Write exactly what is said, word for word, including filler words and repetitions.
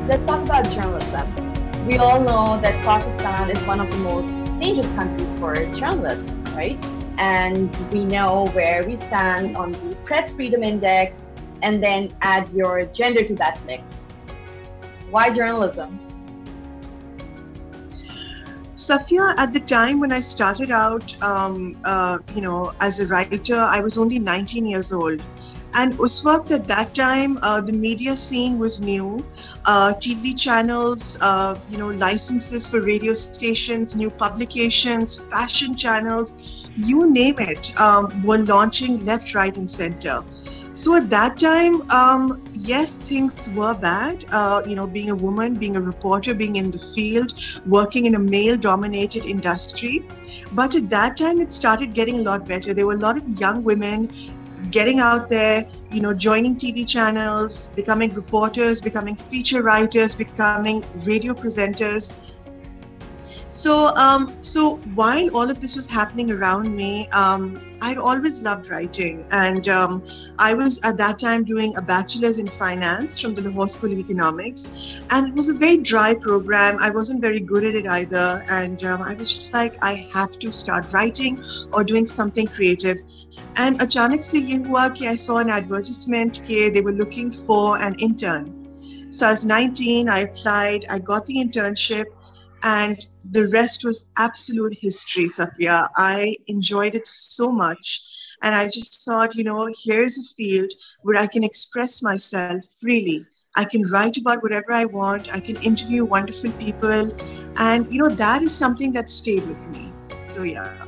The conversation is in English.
let's talk about journalism. We all know that Pakistan is one of the most dangerous countries for journalists, right? And we know where we stand on the Press Freedom Index, and then add your gender to that mix. Why journalism? Safia, at the time when I started out, um, uh, you know, as a writer, I was only nineteen years old. And Uswakt at that time, uh, the media scene was new. Uh, T V channels, uh, you know, licenses for radio stations, new publications, fashion channels, you name it, um, were launching left, right, and center. So at that time, um, yes, things were bad. Uh, you know, being a woman, being a reporter, being in the field, working in a male-dominated industry. But at that time, it started getting a lot better. There were a lot of young women getting out there, you know, joining T V channels, becoming reporters, becoming feature writers, becoming radio presenters. So, um, so while all of this was happening around me, um, I'd always loved writing, and um, I was at that time doing a bachelor's in finance from the Lahore School of Economics, and it was a very dry program. I wasn't very good at it either, and um, I was just like, I have to start writing or doing something creative. And अचानक से ये हुआ कि I saw an advertisement कि they were looking for an intern. So I was nineteen, I applied, I got the internship, and the rest was absolute history, Safia. I enjoyed it so much. And I just thought, you know, here's a field where I can express myself freely. I can write about whatever I want. I can interview wonderful people. And, you know, that is something that stayed with me. So, yeah.